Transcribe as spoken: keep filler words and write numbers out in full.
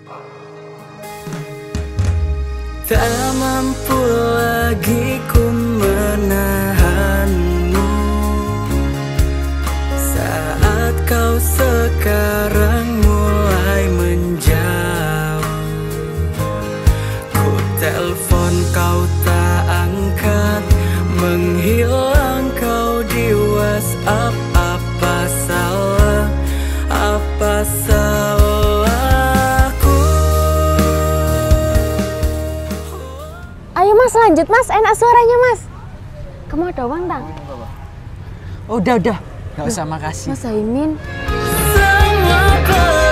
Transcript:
Tak mampu lagi ku menahanmu saat kau sekarang mulai menjauh. Ku telepon kau tak angkat, menghilang kau di WhatsApp. Apa salah, apa salahku? Ayo mas, lanjut mas, enak suaranya mas. Kamu ada uang tak? Oh, udah udah, nggak usah, makasih. Mas Zaimin. Semua